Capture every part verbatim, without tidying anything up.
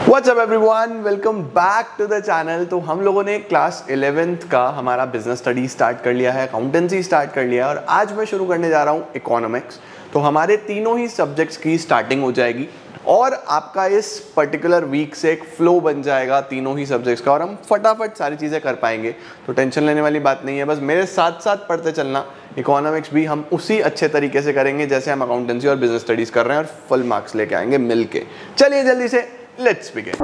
What's up everyone? Welcome back to the channel। तो हम लोगों ने क्लास इलेवेंथ का हमारा बिजनेस स्टडी स्टार्ट कर लिया है, अकाउंटेंसी स्टार्ट कर लिया है और आज मैं शुरू करने जा रहा हूँ इकोनॉमिक्स। तो हमारे तीनों ही सब्जेक्ट्स की स्टार्टिंग हो जाएगी और आपका इस पर्टिकुलर वीक से एक फ्लो बन जाएगा तीनों ही सब्जेक्ट्स का और हम फटाफट सारी चीज़ें कर पाएंगे। तो टेंशन लेने वाली बात नहीं है, बस मेरे साथ साथ पढ़ते चलना। इकोनॉमिक्स भी हम उसी अच्छे तरीके से करेंगे जैसे हम अकाउंटेंसी और बिजनेस स्टडीज़ कर रहे हैं और फुल मार्क्स लेके आएंगे मिल के। चलिए जल्दी से लेट्स बिगिन।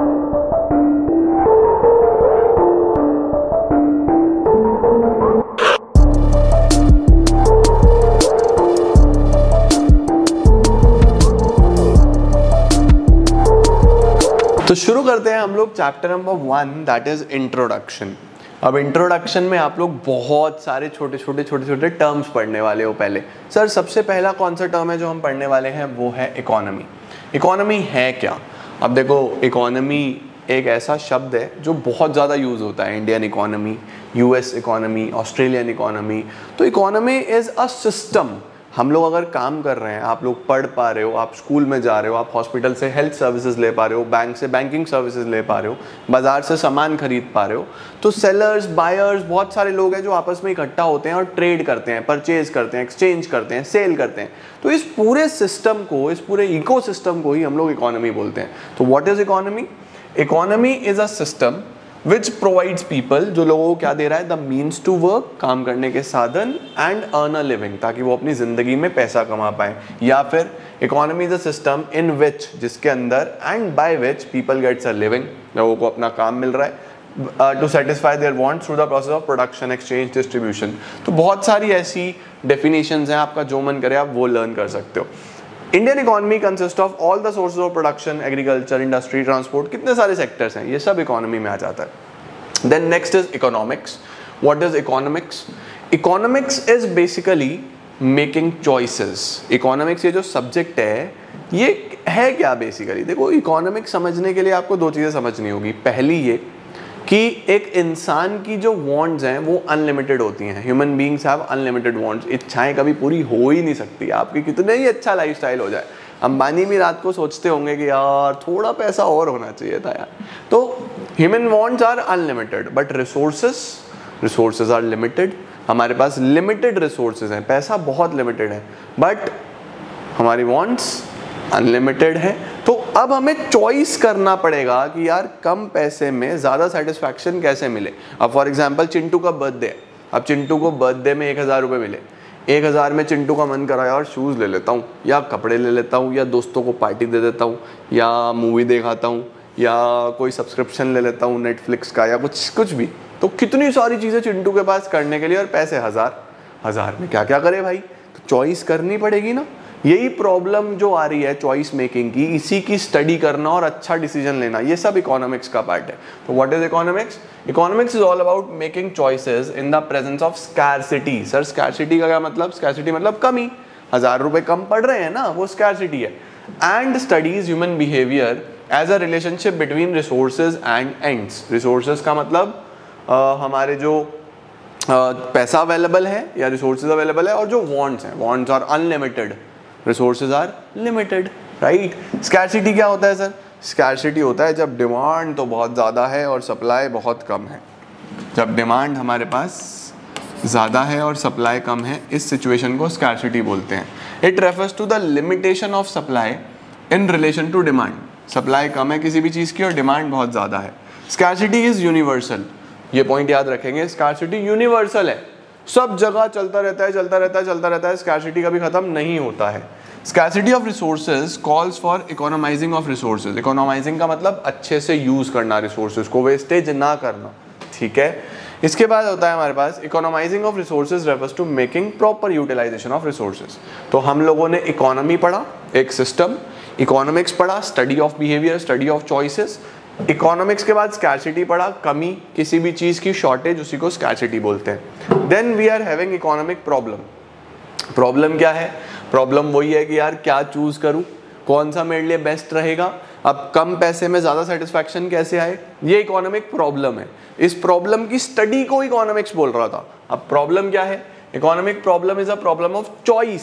तो शुरू करते हैं हम लोग chapter number one, that is introduction. अब इंट्रोडक्शन में आप लोग बहुत सारे छोटे छोटे छोटे छोटे टर्म्स पढ़ने वाले हो। पहले सर सबसे पहला कौन सा टर्म है जो हम पढ़ने वाले हैं, वो है इकोनॉमी। इकोनॉमी है क्या? अब देखो, इकोनॉमी एक ऐसा शब्द है जो बहुत ज़्यादा यूज़ होता है। Indian economy, US economy, Australian economy. तो इकोनॉमी इज़ अ सिस्टम। हम लोग अगर काम कर रहे हैं, आप लोग पढ़ पा रहे हो, आप स्कूल में जा रहे हो, आप हॉस्पिटल से हेल्थ सर्विसेज ले पा रहे हो, बैंक से बैंकिंग सर्विसेज ले पा रहे हो, बाजार से सामान खरीद पा रहे हो, तो सेलर्स, बायर्स, बहुत सारे लोग हैं जो आपस में इकट्ठा होते हैं और ट्रेड करते हैं, परचेज करते हैं, एक्सचेंज करते हैं, सेल करते हैं। तो इस पूरे सिस्टम को, इस पूरे इकोसिस्टम को ही हम लोग इकोनॉमी बोलते हैं। तो what is economy? Economy is a system which provides people, जो लोगों को क्या दे रहा है, द मीन्स टू वर्क, काम करने के साधन, एंड अर्न अ लिविंग, ताकि वो अपनी जिंदगी में पैसा कमा पाए। या फिर economy is a system in which, जिसके अंदर, and by which people gets a living, लोगों को अपना काम मिल रहा है to satisfy their wants through the process of production, exchange, distribution. तो बहुत सारी ऐसी डेफिनेशंस हैं, आपका जो मन करे आप वो लर्न कर सकते हो। Indian economy consist of all the sources of production, agriculture, industry, transport, कितने सारे सेक्टर्स हैं, ये सब इकोनॉमी में आ जाता है। Then next is economics. What is economics? Economics is basically making choices. Economics ये जो सब्जेक्ट है, ये है क्या बेसिकली? देखो, इकोनॉमिक्स समझने के लिए आपको दो चीज़ें समझनी होगी। पहली ये कि एक इंसान की जो वांट्स हैं वो अनलिमिटेड होती हैं। Human beings have unlimited wants. इच्छाएं कभी पूरी हो ही नहीं सकती। आपकी कितने ही अच्छा लाइफस्टाइल हो जाए, अंबानी भी रात को सोचते होंगे कि यार थोड़ा पैसा और होना चाहिए था यार। तो human wants are unlimited, but resources resources are limited. हमारे पास लिमिटेड रिसोर्सेज हैं, पैसा बहुत लिमिटेड है, बट हमारी वांट्स अनलिमिटेड है। तो अब हमें चॉइस करना पड़ेगा कि यार कम पैसे में ज़्यादा सेटिस्फैक्शन कैसे मिले। अब फॉर एग्जांपल चिंटू का बर्थडे है। अब चिंटू को बर्थडे में एक हज़ार रुपये मिले। एक हज़ार में चिंटू का मन करा यार शूज़ ले लेता हूँ, या कपड़े ले लेता हूँ, या दोस्तों को पार्टी दे देता हूँ, या मूवी दिखाता हूँ, या कोई सब्सक्रिप्शन ले लेता हूँ नेटफ्लिक्स का, या कुछ कुछ भी। तो कितनी सारी चीज़ें चिंटू के पास करने के लिए, और पैसे हज़ार हज़ार में क्या क्या करे भाई। तो चॉइस करनी पड़ेगी ना। यही प्रॉब्लम जो आ रही है चॉइस मेकिंग की, इसी की स्टडी करना और अच्छा डिसीजन लेना, ये सब इकोनॉमिक्स का पार्ट है। तो what is economics? Economics is all about making choices in the presence of scarcity. Sir scarcity का क्या मतलब? स्कैरसिटी मतलब कमी। हजार रुपए कम पड़ रहे हैं ना, वो स्कैरसिटी है। And studies human behaviour as a relationship between resources and ends. Resources का मतलब uh, हमारे जो uh, पैसा अवेलेबल है या रिसोर्सेज अवेलेबल है, और जो वांट्स हैं, wants are unlimited, resources are limited, right. Scarcity क्या होता है सर? स्कैरसिटी होता है जब डिमांड तो बहुत ज़्यादा है और सप्लाई बहुत कम है। जब डिमांड हमारे पास ज़्यादा है और सप्लाई कम है, इस सिचुएशन को स्कैरसिटी बोलते हैं। It refers to the limitation of supply in relation to demand. Supply कम है किसी भी चीज़ की और डिमांड बहुत ज़्यादा है। Scarcity is universal. ये पॉइंट याद रखेंगे, स्कैरसिटी यूनिवर्सल है, सब जगह चलता रहता है, चलता रहता है, चलता रहता है। स्कैरसिटी कभी खत्म नहीं होता है। Scarcity of resources calls for economising of resources. Economising का मतलब अच्छे से यूज करना रिसोर्सेज को, वेस्टेज ना करना, ठीक है। इसके बाद होता है हमारे पास economising of resources refers to making proper utilisation of resources. तो हम लोगों ने इकोनॉमी पढ़ा, एक सिस्टम, इकोनॉमिक्स पढ़ा, study of behaviour, study of choices. Economics के बाद स्कैरसिटी पढ़ा, कमी, किसी भी चीज़ की शॉर्टेज, उसी को स्कैरसिटी बोलते हैं। Then we are having economic problem. Problem क्या है? प्रॉब्लम वही है कि यार क्या चूज करूं, कौन सा मेरे लिए बेस्ट रहेगा, अब कम पैसे में ज़्यादा सेटिस्फैक्शन कैसे आए, ये इकोनॉमिक प्रॉब्लम है। इस प्रॉब्लम की स्टडी को इकोनॉमिक्स बोल रहा था। अब प्रॉब्लम क्या है? Economic problem is a problem of choice.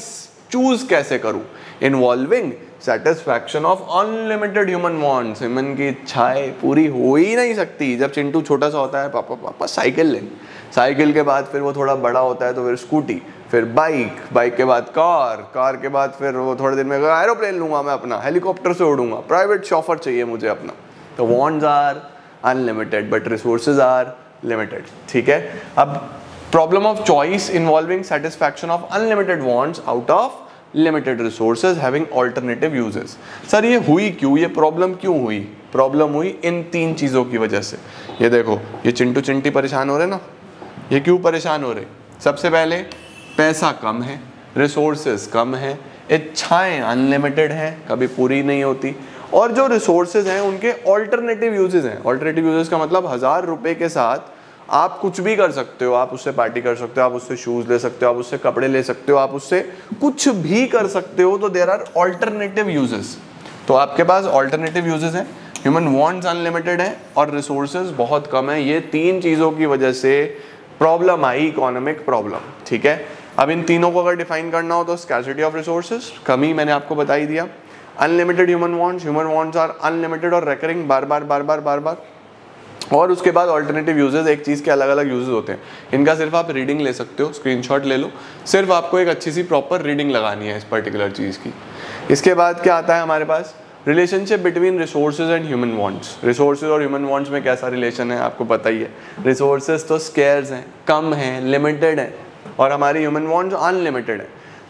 Choose कैसे करूं, involving satisfaction of unlimited human wants, human की इच्छाएं पूरी हो ही नहीं सकती। जब चिंटू छोटा सा होता है, पापा पापा साइकिल ले, साइकिल के बाद फिर वो थोड़ा बड़ा होता है तो फिर स्कूटी, फिर बाइक, बाइक के बाद कार, कार के बाद फिर वो थोड़े दिन में एरोप्लेन लूंगा मैं अपना, हेलीकॉप्टर से उड़ूंगा, प्राइवेट शॉफर चाहिए मुझे अपना। तो wants are unlimited but resources are limited, ठीक है। अब problem of choice involving satisfaction of unlimited wants out of limited resources having alternative uses. Sir ये हुई क्यों, ये प्रॉब्लम क्यों हुई? प्रॉब्लम हुई इन तीन चीज़ों की वजह से। ये देखो, ये चिंटू चिंटी परेशान हो रहे ना, ये क्यों परेशान हो रहे? सबसे पहले पैसा कम है, रिसोर्सेज कम है, इच्छाएं अनलिमिटेड हैं, कभी पूरी नहीं होती, और जो रिसोर्सेज हैं उनके ऑल्टरनेटिव यूजेस हैं। ऑल्टरनेटिव यूजेस का मतलब हज़ार रुपए के साथ आप कुछ भी कर सकते हो, आप उससे पार्टी कर सकते हो, आप उससे शूज़ ले सकते हो, आप उससे कपड़े ले सकते हो, आप उससे कुछ भी कर सकते हो। तो देयर आर ऑल्टरनेटिव यूजेस। तो आपके पास ऑल्टरनेटिव यूजेस हैं, ह्यूमन वांट्स अनलिमिटेड है और रिसोर्सेज बहुत कम है। ये तीन चीज़ों की वजह से प्रॉब्लम आई, इकोनॉमिक प्रॉब्लम, ठीक है। अब इन तीनों को अगर डिफाइन करना हो तो स्कैर्सिटी ऑफ रिसोर्सेज, कमी मैंने आपको बता ही दिया, unlimited human wants, human wants are unlimited और रेकरिंग, बार बार बार बार बार बार, और उसके बाद ऑल्टरनेटिव यूजेस, एक चीज़ के अलग अलग यूजेस होते हैं। इनका सिर्फ आप रीडिंग ले सकते हो, स्क्रीनशॉट ले लो, सिर्फ आपको एक अच्छी सी प्रॉपर रीडिंग लगानी है इस पर्टिकुलर चीज़ की। इसके बाद क्या आता है हमारे पास? Relationship between resources and human wants. Resources और ह्यूमन वांट्स में कैसा रिलेशन है आपको पता ही है। रिसोर्सेज तो स्केर्स हैं, कम हैं, लिमिटेड हैं, और हमारी ह्यूमन वांट्स अनलिमिटेड है।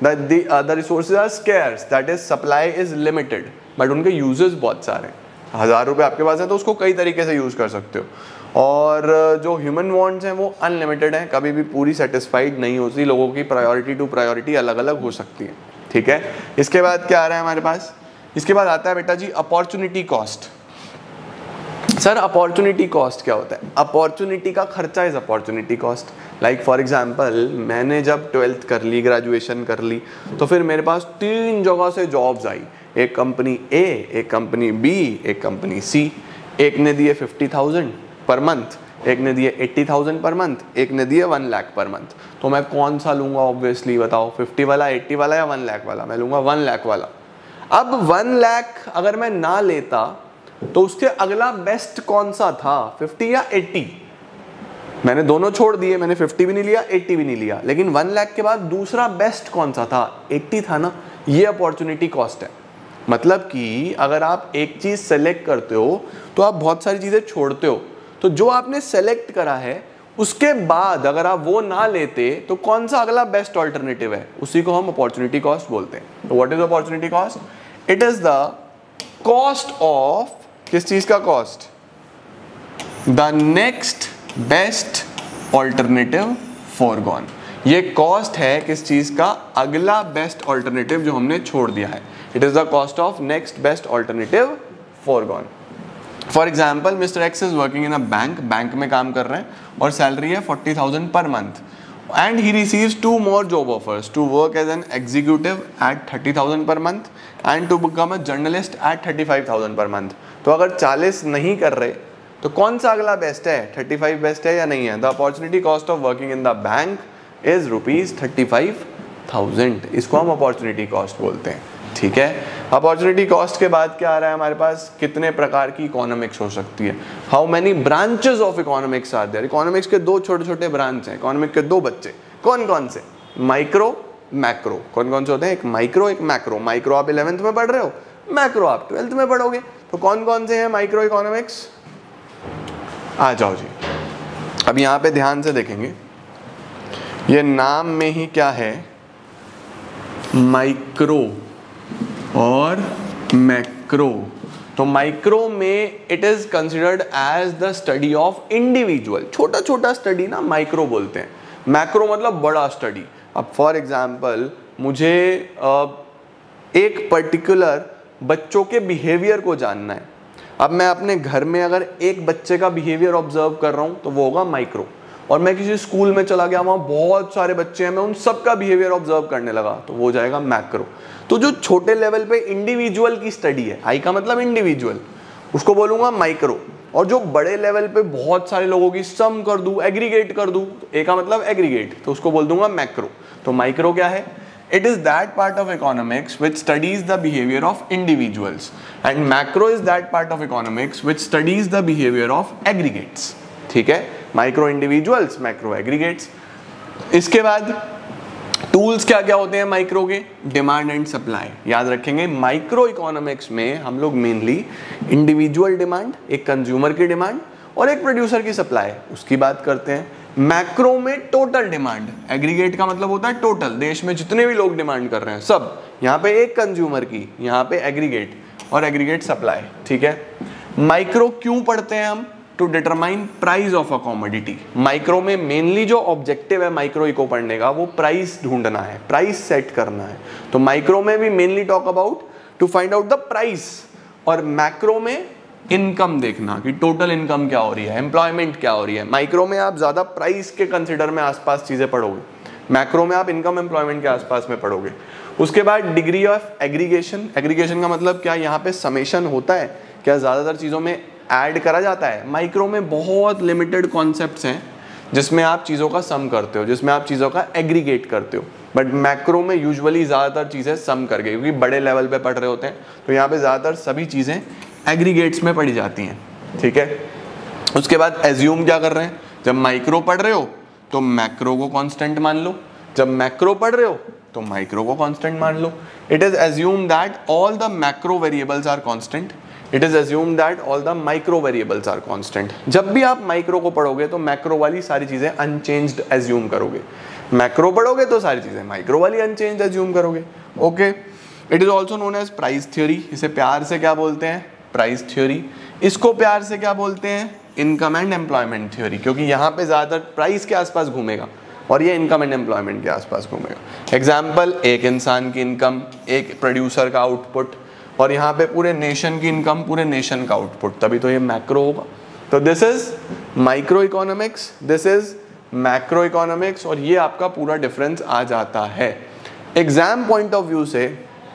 The resources are scarce, that is supply is limited, but उनके यूजेस बहुत सारे हैं। हज़ार रुपये आपके पास है तो उसको कई तरीके से यूज़ कर सकते हो। और जो ह्यूमन वांट्स हैं वो अनलिमिटेड हैं, कभी भी पूरी सेटिस्फाइड नहीं होती, लोगों की प्रायोरिटी टू प्रायोरिटी अलग अलग हो सकती है, ठीक है। इसके बाद क्या आ रहा है हमारे पास? इसके बाद आता है बेटा जी opportunity cost. Sir opportunity cost क्या होता है? अपॉर्चुनिटी का खर्चा is opportunity cost. Like for example, मैंने जब ट्वेल्थ कर ली, ग्रेजुएशन कर ली, तो फिर मेरे पास तीन जगह से जॉब्स आई, एक कंपनी ए, एक कंपनी बी, एक कंपनी सी। एक ने दिए फिफ्टी थाउजेंड पर मंथ, एक ने दिए एट्टी थाउजेंड पर मंथ, एक ने दिए वन लाख पर मंथ। तो मैं कौन सा लूँगा? ऑब्वियसली बताओ, फिफ्टी वाला, एट्टी वाला या वन लाख वाला? मैं लूँगा वन लाख वाला। अब वन लाख अगर मैं ना लेता तो उसके अगला बेस्ट कौन सा था, फिफ्टी या एट्टी? मैंने दोनों छोड़ दिए, मैंने फिफ्टी भी नहीं लिया, एट्टी भी नहीं लिया, लेकिन वन लाख के बाद दूसरा बेस्ट कौन सा था? एट्टी था ना। ये अपॉर्चुनिटी कॉस्ट है। मतलब कि अगर आप एक चीज सेलेक्ट करते हो तो आप बहुत सारी चीजें छोड़ते हो। तो जो आपने सेलेक्ट करा है उसके बाद अगर आप वो ना लेते तो कौन सा अगला बेस्ट ऑल्टरनेटिव है, उसी को हम अपॉर्चुनिटी कॉस्ट बोलते हैं। तो what is opportunity cost? It is the cost of, किस चीज का cost? The next best alternative forgone. ये कॉस्ट है किस चीज का? अगला बेस्ट ऑल्टरनेटिव जो हमने छोड़ दिया है। It is the cost of next best alternative forgone. For example, mister X is working in a bank, bank में काम कर रहे हैं और सैलरी है forty thousand per month, and he receives two more job offers to work as an executive at thirty thousand per month and to become a journalist at thirty five thousand per month. तो अगर चालीस नहीं कर रहे तो कौन सा अगला बेस्ट है? थर्टी फाइव बेस्ट है या नहीं है? The opportunity cost of working in the bank is rupees thirty five thousand. इसको हम अपॉर्चुनिटी कॉस्ट बोलते हैं, ठीक है। अपॉर्चुनिटी कॉस्ट के बाद क्या आ रहा है हमारे पास? कितने प्रकार की इकोनॉमिक्स हो सकती है? How many branches of economics are there? Economics के दो छोटे छोटे ब्रांच हैं, इकोनॉमिक के दो बच्चे। कौन कौन से? Micro, macro. कौन कौन से होते हैं? एक माइक्रो, एक मैक्रो। माइक्रो आप इलेवेंथ में पढ़ रहे हो, मैक्रो आप ट्वेल्थ में पढ़ोगे। तो कौन कौन से हैं माइक्रो इकोनॉमिक्स? आ जाओ जी। अब यहाँ पे ध्यान से देखेंगे, ये नाम में ही क्या है? माइक्रो और मैक्रो। तो माइक्रो में it is considered as the study of individual, छोटा छोटा स्टडी ना माइक्रो बोलते हैं। मैक्रो मतलब बड़ा स्टडी। अब फॉर एग्जाम्पल, मुझे एक पर्टिकुलर बच्चों के बिहेवियर को जानना है। अब मैं अपने घर में अगर एक बच्चे का बिहेवियर ऑब्जर्व कर रहा हूँ तो वो होगा माइक्रो, और मैं किसी स्कूल में चला गया, वहाँ बहुत सारे बच्चे हैं, मैं उन सबका बिहेवियर ऑब्जर्व करने लगा तो वो हो जाएगा मैक्रो। तो जो छोटे लेवल पे इंडिविजुअल की स्टडी है, आई का मतलब इंडिविजुअल, उसको बोलूँगा माइक्रो। और जो बड़े लेवल पे बहुत सारे लोगों की सम कर दूँ, एग्रीगेट कर दूँ, ए का मतलब एग्रीगेट, तो उसको बोल दूंगा मैक्रो। तो माइक्रो क्या है? It is that part of economics which studies the behavior of individuals, and macro is that part of economics which studies the behavior of aggregates. ठीक है, माइक्रो इंडिविजुअल्स, मैक्रो एग्रीगेट्स. इसके बाद tools क्या क्या होते हैं माइक्रो के? Demand and supply. याद रखेंगे माइक्रो इकोनॉमिक्स में हम लोग मेनली इंडिविजुअल डिमांड, एक कंज्यूमर की डिमांड और एक प्रोड्यूसर की सप्लाई, उसकी बात करते हैं. मैक्रो में टोटल डिमांड, एग्रीगेट का मतलब होता है टोटल, देश में जितने भी लोग डिमांड कर रहे हैं सब. यहाँ पे एक कंज्यूमर की, यहाँ पे एग्रीगेट और एग्रीगेट सप्लाई. ठीक है, माइक्रो क्यों पढ़ते हैं हम? To determine price of a commodity. Micro में मेनली जो ऑब्जेक्टिव है माइक्रो इको पढ़ने का वो प्राइस ढूंढना है, प्राइस सेट करना है. तो माइक्रो में भी mainly talk about to find out the price, और मैक्रो में इनकम देखना कि टोटल इनकम क्या हो रही है, एम्प्लॉयमेंट क्या हो रही है. माइक्रो में आप ज्यादा प्राइस के कंसिडर में आसपास चीजें पढ़ोगे, मैक्रो में आप इनकम एम्प्लॉयमेंट के आसपास में पढ़ोगे. उसके बाद डिग्री ऑफ एग्रीगेशन. एग्रीगेशन का मतलब क्या, यहाँ पे समेशन होता है क्या, ज्यादातर चीजों में ऐड करा जाता है. माइक्रो में बहुत लिमिटेड कॉन्सेप्ट्स हैं जिसमें आप चीज़ों का सम करते हो, जिसमें आप चीज़ों का एग्रीगेट करते हो. बट मैक्रो में यूजुअली ज़्यादातर चीज़ें सम करके, क्योंकि बड़े लेवल पे पढ़ रहे होते हैं, तो यहाँ पे ज़्यादातर सभी चीज़ें एग्रीगेट्स में पढ़ी जाती हैं. ठीक है, उसके बाद एज्यूम क्या कर रहे हैं, जब माइक्रो पढ़ रहे हो तो मैक्रो को कॉन्स्टेंट मान लो, जब मैक्रो पढ़ रहे हो तो माइक्रो को कॉन्स्टेंट मान लो. It is assume that all the macro variables are constant. It is assume that all the micro variables are constant. जब भी आप माइक्रो को पढ़ोगे तो मैक्रो वाली सारी चीजें अनचेंज्ड एज्यूम करोगे, मैक्रो पढ़ोगे तो सारी चीजें माइक्रो वाली अनचेंज्ड एज्यूम करोगे. Okay, it is also known as price theory. इसे प्यार से क्या बोलते हैं, प्राइस थ्योरी. इसको प्यार से क्या बोलते हैं, इनकम एंड एम्प्लॉयमेंट थ्योरी, क्योंकि यहाँ पे ज्यादातर प्राइस के आसपास घूमेगा और ये इनकम एंड एम्प्लॉयमेंट के आसपास घूमेगा. एग्जाम्पल, एक इंसान की इनकम, एक प्रोड्यूसर का आउटपुट, और यहाँ पे पूरे नेशन की इनकम, पूरे नेशन का आउटपुट, तभी तो ये मैक्रो होगा. तो this is micro economics, this is macro economics, और ये आपका पूरा डिफरेंस आ जाता है. एग्जाम पॉइंट ऑफ व्यू से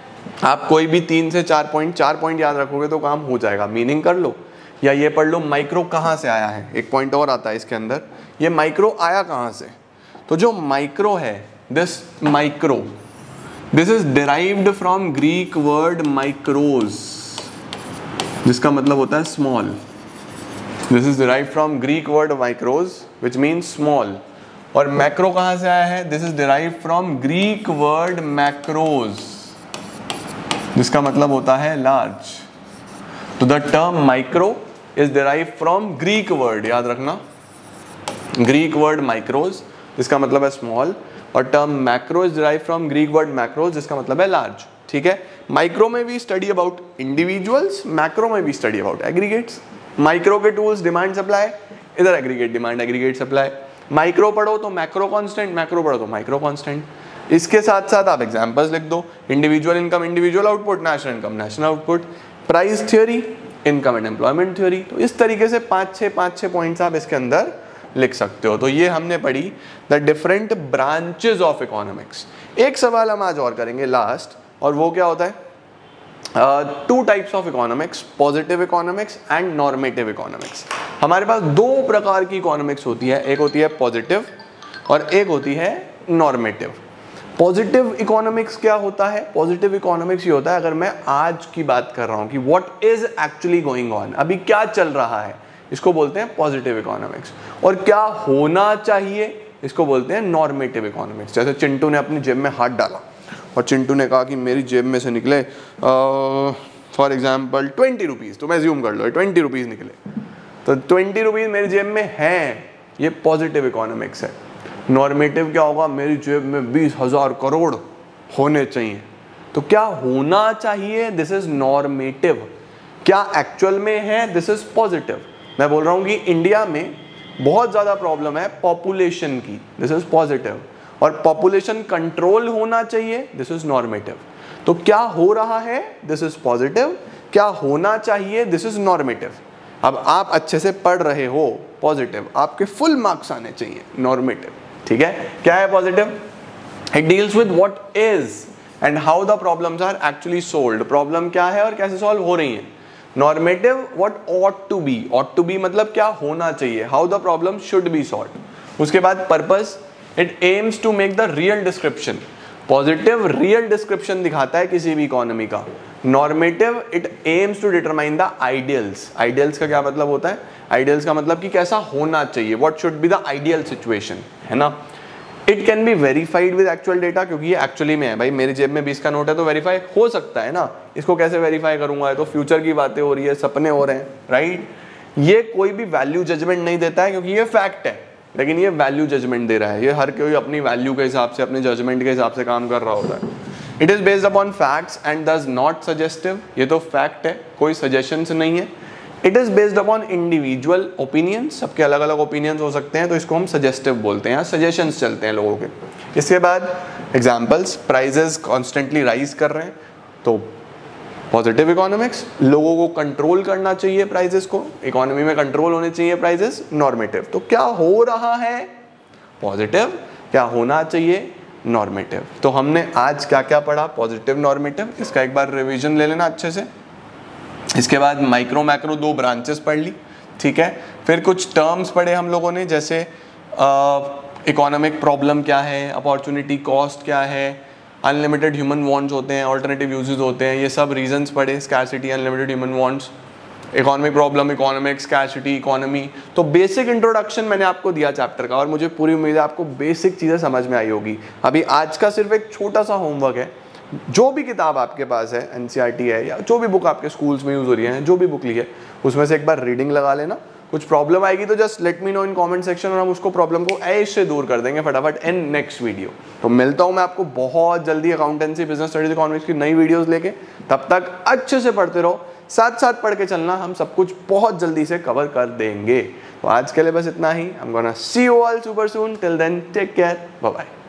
आप कोई भी तीन से चार पॉइंट चार पॉइंट याद रखोगे तो काम हो जाएगा. मीनिंग कर लो या ये पढ़ लो माइक्रो कहाँ से आया है. एक पॉइंट और आता है इसके अंदर, ये माइक्रो आया कहाँ से. तो जो माइक्रो है, this micro, this is derived from Greek word mikros, जिसका मतलब होता है small. This is derived from Greek word mikros which means small. और मैक्रो कहाँ से आया है, this is derived from Greek word makros, जिसका मतलब होता है लार्ज. तो the term micro is derived from Greek word, याद रखना, ग्रीक वर्ड माइक्रोज जिसका मतलब है स्मॉल, और term macro is derived from Greek word makros जिसका मतलब है लार्ज. ठीक है, माइक्रो में भी स्टडी अबाउट इंडिविजुअल्स, मैक्रो में भी स्टडी अबाउट एग्रीगेट्स. माइक्रो के टूल्स डिमांड सप्लाई, इधर aggregate demand aggregate supply. Micro पढ़ो तो मैक्रो कांस्टेंट, मैक्रो पढ़ो तो माइक्रो कांस्टेंट. इसके साथ साथ आप एग्जांपल्स लिख दो, individual income individual output, national income national output, price theory, income and employment theory. तो इस तरीके से पाँच छः पाँच छः पॉइंट्स आप इसके अंदर लिख सकते हो. तो ये हमने पढ़ी the different branches of economics. एक सवाल हम आज और करेंगे लास्ट, और वो क्या होता है, two types of economics, positive economics and normative economics. हमारे पास दो प्रकार की इकोनॉमिक्स होती है, एक होती है पॉजिटिव और एक होती है नॉर्मेटिव. पॉजिटिव इकोनॉमिक्स क्या होता है, पॉजिटिव इकोनॉमिक्स ये होता है, अगर मैं आज की बात कर रहा हूँ कि what is actually going on, अभी क्या चल रहा है, इसको बोलते हैं पॉजिटिव इकोनॉमिक्स. और क्या होना चाहिए, इसको बोलते हैं नॉर्मेटिव इकोनॉमिक्स. जैसे चिंटू ने अपनी जेब में हाथ डाला और चिंटू ने कहा कि मेरी जेब में से निकले फॉर एग्जाम्पल ट्वेंटी रुपीज़, तो मैं एज्यूम कर लो ट्वेंटी रुपीज़ निकले, तो ट्वेंटी रुपीज़ मेरी जेब में हैं, ये पॉजिटिव इकोनॉमिक्स है. नॉर्मेटिव क्या होगा, मेरी जेब में बीस हजार करोड़ होने चाहिए, तो क्या होना चाहिए, दिस इज नॉर्मेटिव. क्या एक्चुअल में है, दिस इज पॉजिटिव. मैं बोल रहा हूँ कि इंडिया में बहुत ज़्यादा प्रॉब्लम है पॉपुलेशन की, दिस इज पॉजिटिव. और पॉपुलेशन कंट्रोल होना चाहिए, दिस इज नॉर्मेटिव. तो क्या हो रहा है, दिस इज पॉजिटिव, क्या होना चाहिए, दिस इज नॉर्मेटिव. अब आप अच्छे से पढ़ रहे हो पॉजिटिव, आपके फुल मार्क्स आने चाहिए नॉर्मेटिव. ठीक है, क्या है positive, it deals with what is and how the problems are actually solved. Problem क्या है और कैसे सॉल्व हो रही है. Normative what ought to be, ought to be मतलब क्या होना चाहिए, how the problem should be solved. उसके बाद purpose, it aims to make the real description. Positive real description दिखाता है किसी भी इकोनॉमी का। Normative it aims to determine the ideals. Ideals का क्या मतलब होता है? आइडियल्स का मतलब कि कैसा होना चाहिए, what should be the ideal situation, है ना। It can be verified with actual data, क्योंकि ये एक्चुअली में है। भाई मेरी जेब में बीस का नोट है तो वेरीफाई हो सकता है ना, इसको कैसे वेरीफाई करूंगा? तो फ्यूचर की बातें हो रही है, सपने हो रहे हैं, राइट। ये कोई भी वैल्यू जजमेंट नहीं देता है क्योंकि ये फैक्ट है, लेकिन ये वैल्यू जजमेंट दे रहा है। ये हर कोई अपनी वैल्यू के हिसाब से, अपने जजमेंट के हिसाब से काम कर रहा होता है। It is based upon facts and does not suggestive. ये तो फैक्ट है, कोई सजेशंस नहीं है। It is based upon individual opinions. सबके अलग अलग ओपिनियंस हो सकते हैं, तो इसको हम सजेस्टिव बोलते हैं, सजेशंस चलते हैं लोगों के। इसके बाद एग्जाम्पल्स, प्राइजेस कॉन्स्टेंटली राइज कर रहे हैं तो पॉजिटिव इकोनॉमिक्स। लोगों को कंट्रोल करना चाहिए प्राइजेस को, इकोनॉमी में कंट्रोल होने चाहिए प्राइजेस, नॉर्मेटिव। तो क्या हो रहा है? पॉजिटिव। क्या होना चाहिए? नॉर्मेटिव। तो हमने आज क्या क्या पढ़ा? Positive, normative. इसका एक बार रिवीजन ले लेना अच्छे से। इसके बाद माइक्रो मैक्रो दो ब्रांचेस पढ़ ली, ठीक है। फिर कुछ टर्म्स पढ़े हम लोगों ने, जैसे इकोनॉमिक प्रॉब्लम क्या है, अपॉर्चुनिटी कॉस्ट क्या है, अनलिमिटेड ह्यूमन वांट्स होते हैं, ऑल्टरनेटिव यूजेस होते हैं, ये सब रीजंस पढ़े। Scarcity, unlimited human wants, economic problem, economic, scarcity, economy. तो बेसिक इंट्रोडक्शन मैंने आपको दिया चैप्टर का, और मुझे पूरी उम्मीद है आपको बेसिक चीज़ें समझ में आई होगी। अभी आज का सिर्फ एक छोटा सा होमवर्क है, जो भी किताब आपके पास है, एनसीईआरटी है या जो भी बुक आपके स्कूल्स में यूज़ हो रही है, जो भी बुक ली है, उसमें से एक बार रीडिंग लगा लेना। कुछ प्रॉब्लम आएगी तो just let me know in comment section, और हम उसको प्रॉब्लम को ऐसे दूर कर देंगे फटाफट इन नेक्स्ट वीडियो। तो मिलता हूँ मैं आपको बहुत जल्दी अकाउंटेंसी, बिजनेस स्टडीज, इकोनॉमिक्स की नई वीडियोस लेके। तब तक अच्छे से पढ़ते रहो, साथ साथ पढ़ के चलना, हम सब कुछ बहुत जल्दी से कवर कर देंगे। तो आज के लिए बस इतना ही। I am gonna see you all super soon, till then take care, bye bye.